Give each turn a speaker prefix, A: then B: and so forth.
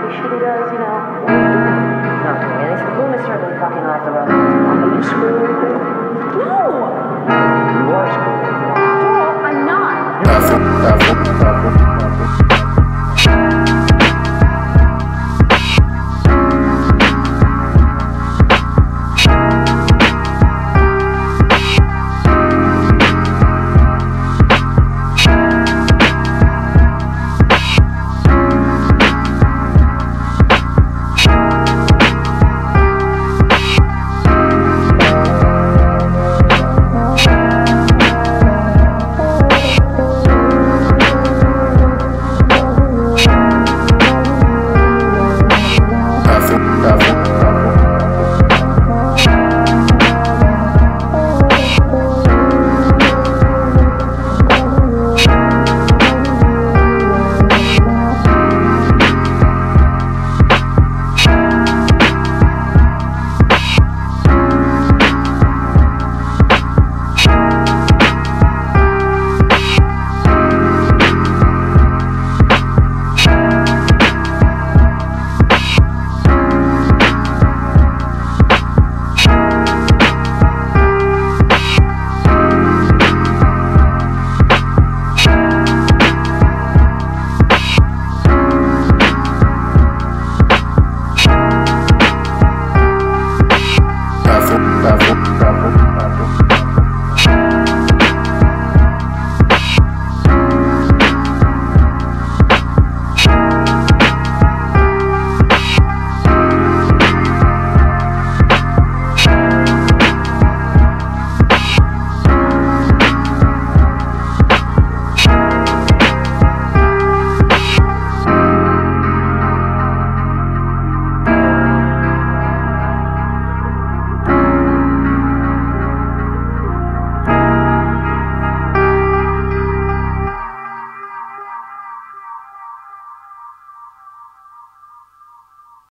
A: shit he does, you know? Nothing, man. He's Boone is certainly fucking off the road. Are you screwing with me? No!
B: You are screwing with me.
A: Joel, I'm not.